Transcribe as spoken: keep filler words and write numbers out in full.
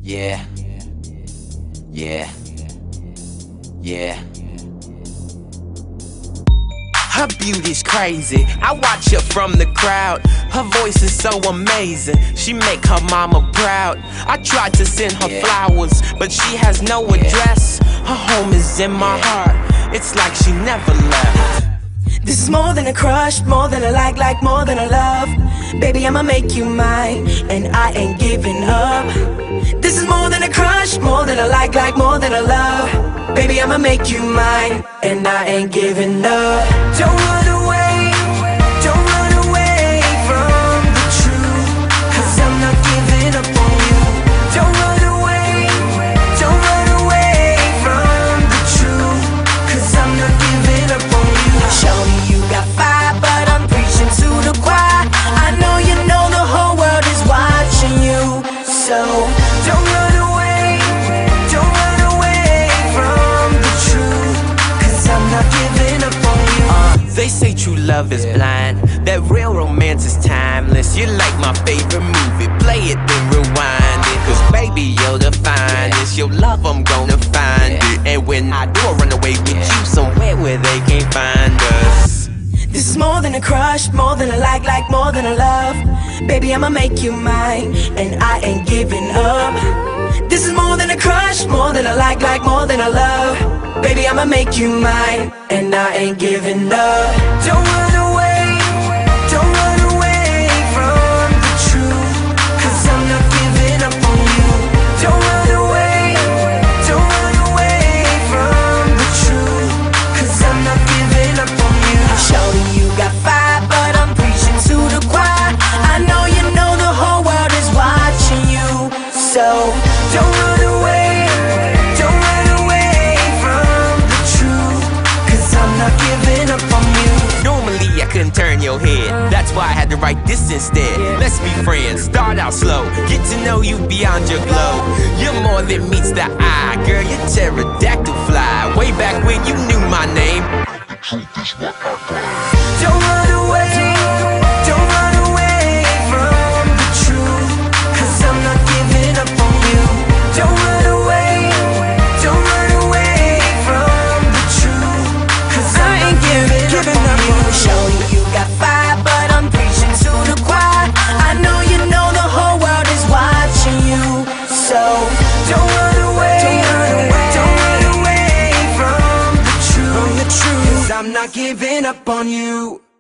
Yeah, yeah, yeah. Her beauty's crazy, I watch her from the crowd. Her voice is so amazing, she make her mama proud. I tried to send her yeah. flowers, but she has no address. Her home is in my heart, it's like she never left. This is more than a crush, more than a like, like more than a love. Baby, I'ma make you mine, and I ain't giving up. This is more than a crush, more than a like, like more than a love. Baby, I'ma make you mine, and I ain't giving up. Don't run away, don't run away from the truth, 'cause I'm not giving up on you. Don't run away, don't run away from the truth, 'cause I'm not giving up on you. Show me you got fire, but I'm preaching to the choir. I know you know the whole world is watching you, so don't run away, don't run away from the truth, 'cause I'm not giving up on you. uh, They say true love is blind, that real romance is timeless. You're like my favorite movie, play it then rewind it, 'cause baby you're the finest. Your love I'm gonna find it, and when I do I run away with you somewhere where they can't find us. This is more than a crush, more than a like, like more than a love. Baby, I'ma make you mine, and I ain't giving up. This is more than a crush, more than a like, like more than a love. Baby, I'ma make you mine, and I ain't giving up. Don't run away, don't run away from the truth, 'cause I'm not giving up on you. Don't run away, don't run away from the truth, 'cause I'm not giving up on you. Shorty, you got fire, but I'm preaching to the choir. I know you know the whole world is watching you, so don't run away, don't run away from the truth, 'cause I'm not giving up on you. Normally I couldn't turn your head, that's why I had to write this instead. Let's be friends, start out slow, get to know you beyond your glow. You're more than meets the eye, girl, you're pterodactyl fly. Way back when you knew my name. Don't run away, don't run away from the truth, 'cause I'm not giving up on you. Don't run away, don't run away from the truth, 'cause I ain't giving, giving up on you. Showing you got fire, but I'm preaching to the choir. I know you know the whole world is watching you, so don't run away, don't run away, don't run away from the truth, from the truth, 'cause I'm not giving up on you.